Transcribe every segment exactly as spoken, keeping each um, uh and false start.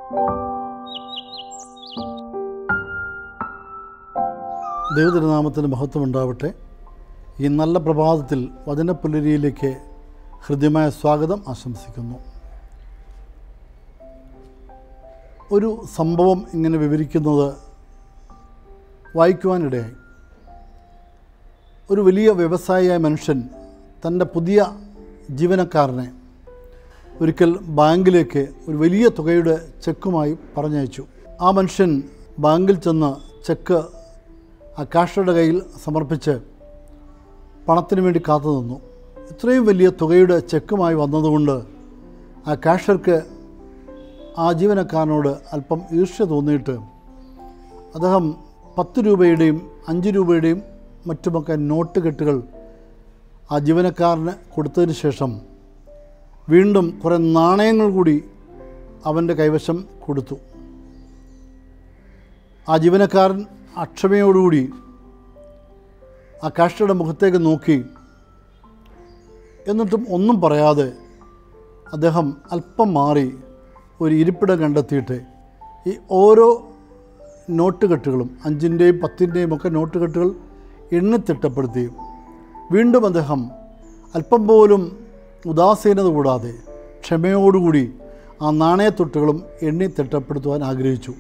ദൈവതിരുനാമത്തിന് മഹത്വം ഉണ്ടാവട്ടെ. ഈ നല്ല പ്രഭാതത്തിൽ വചനപ്പുലരിയിലേക്ക് ഹൃദ്യമായ സ്വാഗതം ആശംസിക്കുന്നു. ഒരു സംഭവം ഇങ്ങനെ വിവരിക്കുന്നത് വായിക്കുവാനിടയായി. ഒരു വലിയ വ്യവസായിയായ മനുഷ്യൻ തൻ്റെ പുതിയ ജീവനക്കാരനെ ഒരിക്കൽ ബാങ്കിലേക്ക് ഒരു വലിയ തുകയുടെ ചെക്കുമായി പറഞ്ഞയച്ചു. ആ മനുഷ്യൻ ബാങ്കിൽ ചെന്ന് ചെക്ക് ആ കാഷ്യറുടെ കയ്യിൽ സമർപ്പിച്ച് പണത്തിന് വേണ്ടി കാത്തു നിന്നു. ഇത്രയും വലിയ തുകയുടെ ചെക്കുമായി വന്നതുകൊണ്ട് ആ കാഷ്യർക്ക് ആ ജീവനക്കാരനോട് അല്പം ഈർഷ്യ തോന്നിയിട്ട് അദ്ദേഹം പത്ത് രൂപയുടെയും അഞ്ച് രൂപയുടെയും മറ്റുമൊക്കെ നോട്ട് കെട്ടുകൾ ആ ജീവനക്കാരന് കൊടുത്തതിന് ശേഷം വീണ്ടും കുറേ നാണയങ്ങൾ കൂടി അവൻ്റെ കൈവശം കൊടുത്തു. ആ ജീവനക്കാരൻ അക്ഷമയോടുകൂടി ആ കാഷ്യറുടെ മുഖത്തേക്ക് നോക്കി. എന്നിട്ടും ഒന്നും പറയാതെ അദ്ദേഹം അല്പം മാറി ഒരു ഇരിപ്പിടം കണ്ടെത്തിയിട്ട് ഈ ഓരോ നോട്ട് കെട്ടുകളും അഞ്ചിൻ്റെയും പത്തിൻ്റെയും ഒക്കെ നോട്ട് കെട്ടുകൾ എണ്ണിത്തിട്ടപ്പെടുത്തി വീണ്ടും അദ്ദേഹം അല്പം പോലും ഉദാസീനത കൂടാതെ ക്ഷമയോടുകൂടി ആ നാണയത്തൊട്ടുകളും എണ്ണി തിട്ടപ്പെടുത്തുവാൻ ആഗ്രഹിച്ചു.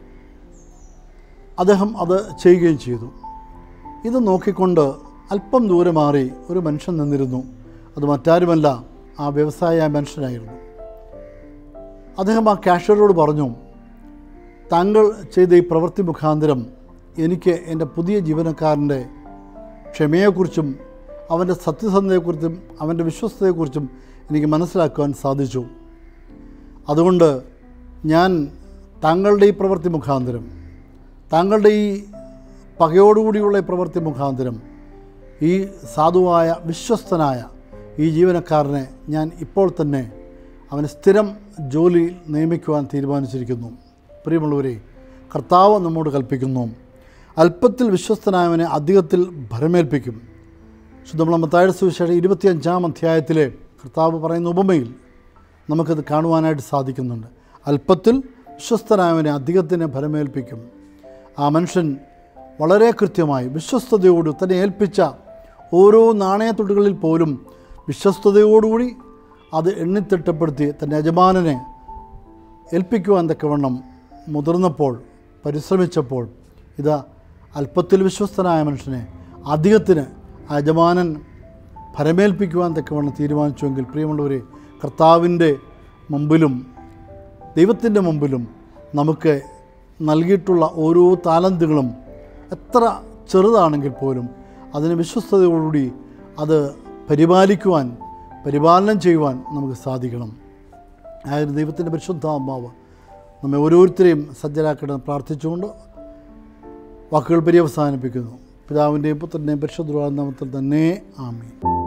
അദ്ദേഹം അത് ചെയ്യുകയും ചെയ്തു. ഇത് നോക്കിക്കൊണ്ട് അല്പം ദൂരെ മാറി ഒരു മനുഷ്യൻ നിന്നിരുന്നു. അത് മറ്റാരുമല്ല, ആ വ്യവസായ മനുഷ്യനായിരുന്നു. അദ്ദേഹം ആ കാഷ്യറോട് പറഞ്ഞു, താങ്കൾ ചെയ്ത ഈ പ്രവൃത്തി മുഖാന്തരം എനിക്ക് എൻ്റെ പുതിയ ജീവനക്കാരൻ്റെ ക്ഷമയെക്കുറിച്ചും അവൻ്റെ സത്യസന്ധതയെക്കുറിച്ചും അവൻ്റെ വിശ്വസ്തതയെക്കുറിച്ചും എനിക്ക് മനസ്സിലാക്കുവാൻ സാധിച്ചു. അതുകൊണ്ട് ഞാൻ താങ്കളുടെ ഈ പ്രവൃത്തി മുഖാന്തരം, താങ്കളുടെ ഈ പകയോടുകൂടിയുള്ള ഈ പ്രവൃത്തി മുഖാന്തരം ഈ സാധുവായ വിശ്വസ്തനായ ഈ ജീവനക്കാരനെ ഞാൻ ഇപ്പോൾ തന്നെ അവന് സ്ഥിരം ജോലി നിയമിക്കുവാൻ തീരുമാനിച്ചിരിക്കുന്നു. പ്രിയമുള്ളവരെ, കർത്താവ് നമ്മോട് കൽപ്പിക്കുന്നു, അല്പത്തിൽ വിശ്വസ്തനായവനെ അധികത്തിൽ ഭരമേൽപ്പിക്കും. ശുദ്ധമുള്ള മത്തായിയുടെ സുവിശേഷം ഇരുപത്തിയഞ്ചാം അധ്യായത്തിലെ കർത്താവ് പറയുന്ന ഉപമയിൽ നമുക്കത് കാണുവാനായിട്ട് സാധിക്കുന്നുണ്ട്. അല്പത്തിൽ വിശ്വസ്തനായവനെ അധികത്തിന് ഭരമേൽപ്പിക്കും. ആ മനുഷ്യൻ വളരെ കൃത്യമായി വിശ്വസ്തയോട് തന്നെ ഏൽപ്പിച്ച ഓരോ നാണയത്തുട്ടുകളിൽ പോലും വിശ്വസ്തയോടുകൂടി അത് എണ്ണിത്തിട്ടപ്പെടുത്തി തൻ്റെ യജമാനനെ ഏൽപ്പിക്കുവാൻ തക്കവണ്ണം മുതിർന്നപ്പോൾ, പരിശ്രമിച്ചപ്പോൾ, ഇത് അല്പത്തിൽ വിശ്വസ്തനായ മനുഷ്യനെ അധികത്തിന് യജമാനൻ ഭരമേൽപ്പിക്കുവാൻ തക്കവണ്ണം തീരുമാനിച്ചുവെങ്കിൽ, പ്രിയമുള്ളവരെ, കർത്താവിൻ്റെ മുമ്പിലും ദൈവത്തിൻ്റെ മുമ്പിലും നമുക്ക് നൽകിയിട്ടുള്ള ഓരോ താലന്തുകളും എത്ര ചെറുതാണെങ്കിൽ പോലും അതിന് വിശ്വസ്തയോടുകൂടി അത് പരിപാലിക്കുവാൻ, പരിപാലനം ചെയ്യുവാൻ നമുക്ക് സാധിക്കണം. ആയിരുന്നു ദൈവത്തിൻ്റെ പരിശുദ്ധാത്മാവ് നമ്മെ ഓരോരുത്തരെയും സജ്ജരാക്കണമെന്ന് പ്രാർത്ഥിച്ചുകൊണ്ട് വാക്കുകൾ പര്യവസാനിപ്പിക്കുന്നു. പിതാവിൻ്റെയും പുത്രൻ്റെയും പരിശുദ്ധ നാമത്തിൽ തന്നെ ആമേൻ.